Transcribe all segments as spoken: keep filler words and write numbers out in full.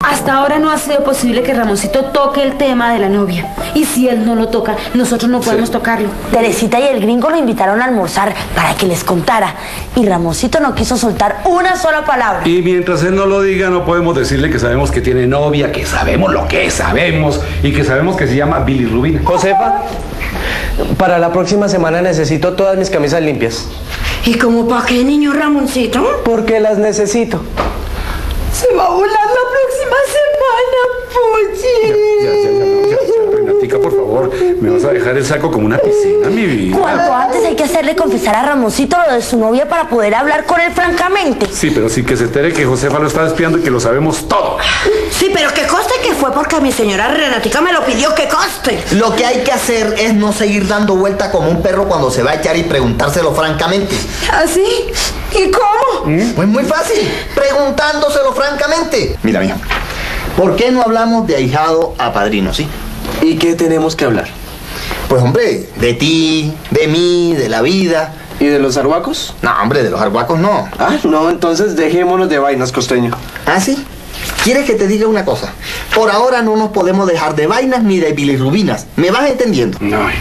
Hasta ahora no ha sido posible que Ramoncito toque el tema de la novia. Y si él no lo toca, nosotros no podemos sí. tocarlo. Teresita y el gringo lo invitaron a almorzar para que les contara. Y Ramoncito no quiso soltar una sola palabra. Y mientras él no lo diga, no podemos decirle que sabemos que tiene novia, que sabemos lo que sabemos y que sabemos que se llama Bilirrubina. Josefa, para la próxima semana necesito todas mis camisas limpias. ¿Y cómo para qué, niño Ramoncito? Porque las necesito. Se va a volar la próxima semana, Pochi. Ya, ya, ya, ya, ya, ya, Renatica, por favor, me vas a dejar el saco como una piscina, mi vida. Cuanto antes hay que hacerle confesar a Ramoncito lo de su novia para poder hablar con él francamente. Sí, pero sin que se entere que Josefa lo está espiando y que lo sabemos todo. Sí, pero que conste que fue porque mi señora Renatica me lo pidió, que conste. Lo que hay que hacer es no seguir dando vuelta como un perro cuando se va a echar y preguntárselo francamente. ¿Así? ¿Y cómo? ¿Mm? Pues muy fácil, preguntándoselo francamente. Mira, mija, ¿por qué no hablamos de ahijado a padrino, sí? ¿Y qué tenemos que hablar? Pues hombre, de ti, de mí, de la vida. ¿Y de los arhuacos? No, hombre, de los arhuacos no. Ah, no, entonces dejémonos de vainas, costeño. ¿Ah, sí? ¿Quieres que te diga una cosa? Por ahora no nos podemos dejar de vainas ni de bilirrubinas. ¿Me vas entendiendo? No, no.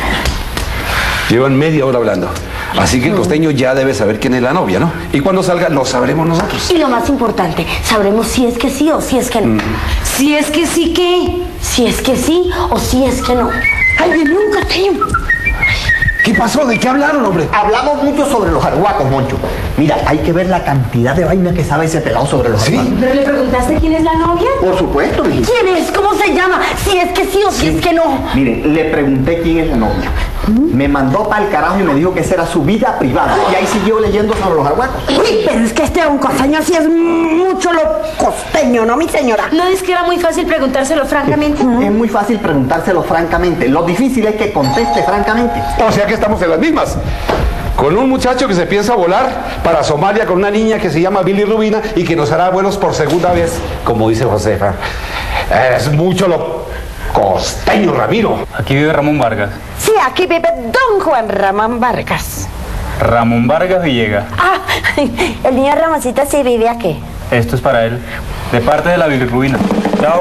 Llevan media hora hablando. Así que el costeño ya debe saber quién es la novia, ¿no? Y cuando salga, lo sabremos nosotros. Y lo más importante, sabremos si es que sí o si es que no. Mm. Si es que sí, ¿qué? Si es que sí o si es que no. ¡Ay, viene un costeño! ¿Qué pasó? ¿De qué hablaron, hombre? Hablamos mucho sobre los arhuacos, Moncho. Mira, hay que ver la cantidad de vainas que sabe ese pelado sobre los ¿Sí? arhuacos. ¿Pero le preguntaste quién es la novia? Por supuesto, mijito. ¿Quién es? ¿Cómo se llama? Si es que sí o si sí. es que no. Miren, le pregunté quién es la novia. Me mandó para el carajo y me dijo que esa era su vida privada. Y ahí siguió leyendo sobre los arhuacos. Uy, pero es que este un costeño sí es mucho lo costeño, ¿no, mi señora? ¿No es que era muy fácil preguntárselo francamente? Es muy fácil preguntárselo francamente. Lo difícil es que conteste francamente. O sea que estamos en las mismas. Con un muchacho que se piensa volar para Somalia con una niña que se llama Bilirrubina y que nos hará vuelos por segunda vez, como dice Josefa. Es mucho lo costeño, Ramiro. Aquí vive Ramón Vargas. Sí, aquí vive don Juan Ramón Vargas. Ramón Vargas Villegas. Ah, el niño Ramoncito sí vive aquí. Esto es para él, de parte de la bilirrubina. Chao.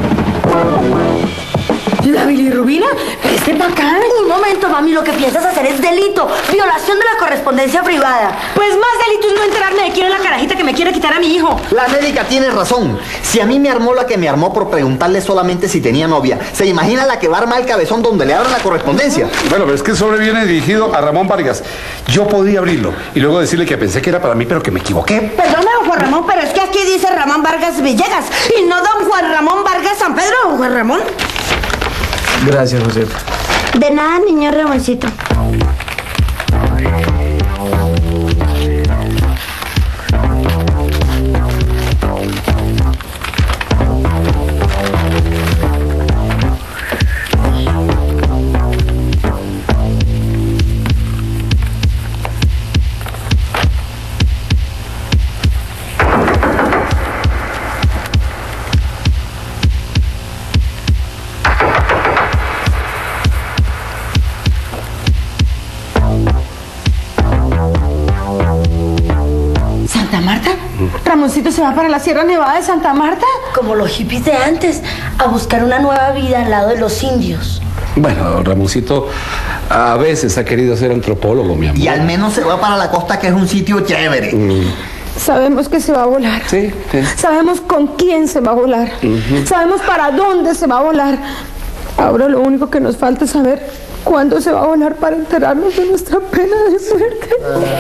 ¿La bilirrubina? Este pa' acá. Un momento, mami, lo que piensas hacer es delito. Violación de la correspondencia privada. Pues más delito es no enterarme de quién es la carajita que me quiere quitar a mi hijo. La médica tiene razón. Si a mí me armó la que me armó por preguntarle solamente si tenía novia, ¿se imagina la que va a armar el cabezón donde le abran la correspondencia? Bueno, pero es que sobre viene dirigido a Ramón Vargas. Yo podía abrirlo y luego decirle que pensé que era para mí, pero que me equivoqué. Perdona, don Juan Ramón, pero es que aquí dice Ramón Vargas Villegas y no don Juan Ramón Vargas San Pedro, don Juan Ramón. Gracias, Josefa. De nada, niño Ramoncito. ¿Santa Marta? ¿Ramoncito se va para la Sierra Nevada de Santa Marta? Como los hippies de antes, a buscar una nueva vida al lado de los indios. Bueno, Ramoncito a veces ha querido ser antropólogo, mi amor. Y al menos se va para la costa, que es un sitio chévere. Mm. Sabemos que se va a volar. Sí, sí. Sabemos con quién se va a volar. Uh-huh. Sabemos para dónde se va a volar. Ahora lo único que nos falta es saber cuándo se va a volar para enterarnos de nuestra pena de suerte. Uh.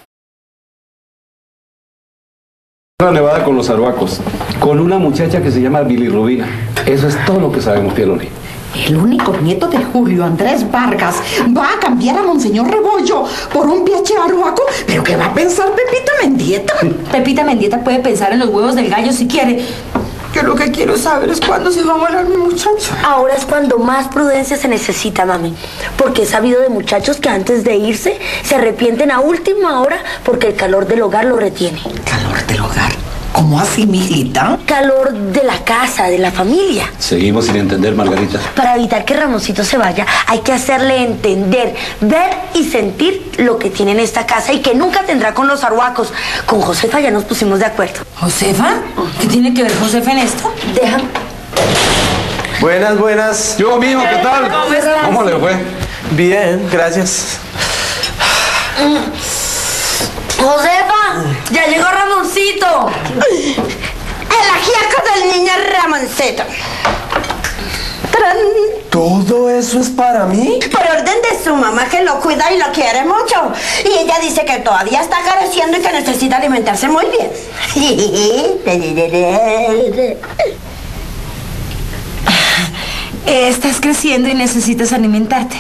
Una nevada con los arhuacos, con una muchacha que se llama Bilirrubina. Eso es todo lo que sabemos, tía Loli. El único nieto de Julio Andrés Vargas va a cambiar a Monseñor Rebollo por un piache arhuaco. ¿Pero qué va a pensar Pepita Mendieta? Pepita Mendieta puede pensar en los huevos del gallo si quiere. Yo lo que quiero saber es cuándo se va a volar mi muchacho. Ahora es cuando más prudencia se necesita, mami. Porque he sabido de muchachos que antes de irse se arrepienten a última hora porque el calor del hogar lo retiene. ¿Calor del hogar? ¿Cómo así, mijita? Calor de la casa, de la familia. Seguimos sin entender, Margarita. Para evitar que Ramoncito se vaya, hay que hacerle entender, ver y sentir lo que tiene en esta casa y que nunca tendrá con los arhuacos. Con Josefa ya nos pusimos de acuerdo. ¿Josefa? ¿Qué tiene que ver Josefa en esto? Déjame. Buenas, buenas. Yo, mijo, ¿qué tal? ¿Cómo estás? ¿Cómo le fue? Bien, gracias. Josefa, ya llegó Ramoncito. El ajiaco del niño Ramoncito. ¡Tarán! ¿Todo eso es para mí? Por orden de su mamá, que lo cuida y lo quiere mucho. Y ella dice que todavía está careciendo y que necesita alimentarse muy bien. Estás creciendo y necesitas alimentarte.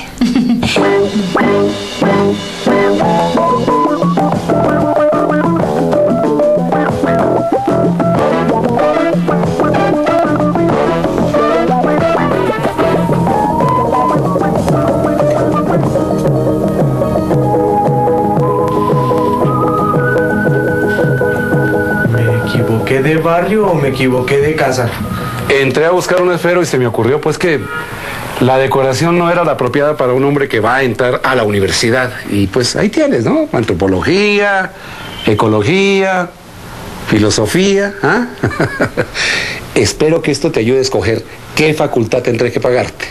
¿Me equivoqué de barrio o me equivoqué de casa? Entré a buscar un esfero y se me ocurrió pues que la decoración no era la apropiada para un hombre que va a entrar a la universidad. Y pues ahí tienes, ¿no? Antropología, ecología, filosofía. ¿Ah? Espero que esto te ayude a escoger qué facultad tendré que pagarte.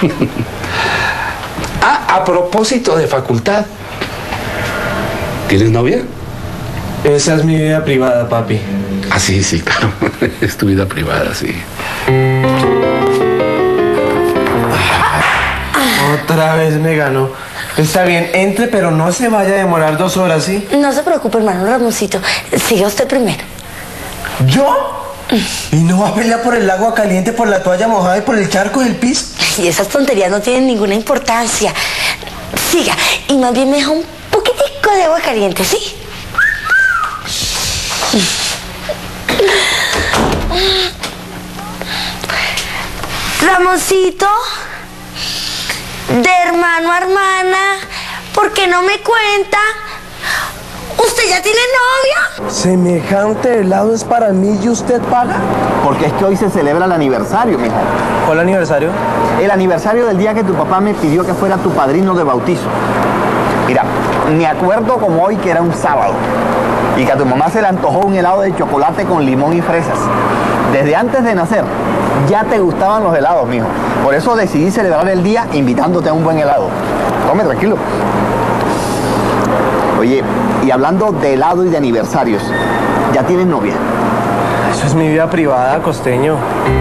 Ah, a propósito de facultad. ¿Tienes novia? Esa es mi vida privada, papi. Ah, sí, sí, claro. Es tu vida privada, sí. Otra vez me ganó. Está bien, entre, pero no se vaya a demorar dos horas, ¿sí? No se preocupe, hermano Ramoncito. Siga usted primero. ¿Yo? ¿Y no va a pelear por el agua caliente, por la toalla mojada y por el charco del piso? Y esas tonterías no tienen ninguna importancia. Siga, y más bien me deja un poquitico de agua caliente, ¿sí? Ramoncito, de hermano a hermana, ¿por qué no me cuenta? ¿Usted ya tiene novia? ¿Semejante helado es para mí y usted paga? Porque es que hoy se celebra el aniversario, mija. ¿Cuál aniversario? El aniversario del día que tu papá me pidió que fuera tu padrino de bautizo. Mira, me acuerdo como hoy que era un sábado y que a tu mamá se le antojó un helado de chocolate con limón y fresas. Desde antes de nacer ya te gustaban los helados, mijo. Por eso decidí celebrar el día invitándote a un buen helado. Tome, tranquilo. Oye, y hablando de helado y de aniversarios, ¿ya tienes novia? Eso es mi vida privada, costeño.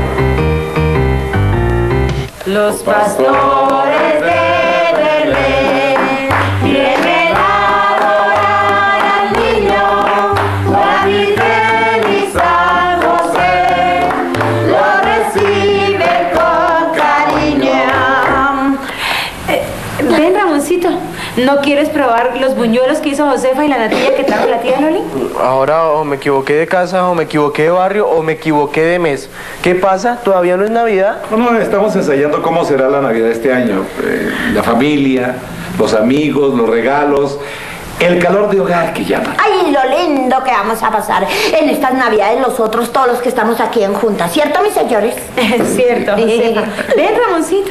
Los pastores de Belén vienen a adorar al niño, la Virgen y San José lo reciben con cariño. Eh, ven, Ramoncito, ¿no quieres probar los buñuelos que hizo Josefa y la natilla que trajo la tía Loli? Ahora o me equivoqué de casa, o me equivoqué de barrio, o me equivoqué de mes. ¿Qué pasa? ¿Todavía no es Navidad? No, no, estamos ensayando cómo será la Navidad este año. Eh, la familia, los amigos, los regalos, el calor de hogar que llaman. Ay, lo lindo que vamos a pasar en estas navidades nosotros, todos los que estamos aquí en junta. ¿Cierto, mis señores? Es cierto, Josefa. Ven, Ramoncito.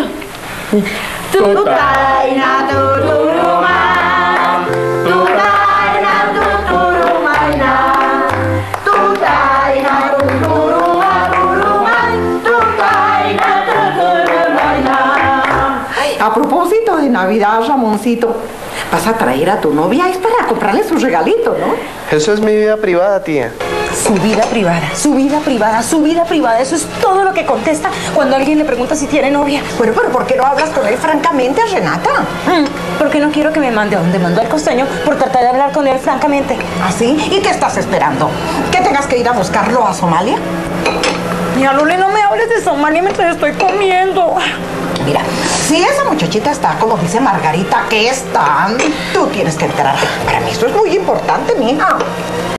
Tutaina, tuturumá, tutaina, tuturumaina, tutaina, tuturumá, turumá, tutaina, tuturumaina. A propósito de Navidad, Ramoncito, vas a traer a tu novia, es para comprarle su regalito, ¿no? Eso es mi vida privada, tía. Su vida privada, su vida privada, su vida privada. Eso es todo lo que contesta cuando alguien le pregunta si tiene novia. Bueno, pero ¿por qué no hablas con él francamente, Renata? Mm, porque no quiero que me mande a donde mandó el costeño por tratar de hablar con él francamente. ¿Así? ¿Y qué estás esperando? ¿Que tengas que ir a buscarlo a Somalia? Mira, Luli, no me hables de Somalia mientras estoy comiendo. Mira, si esa muchachita está, como dice Margarita, que está, tú tienes que enterarte. Para mí eso es muy importante, mija.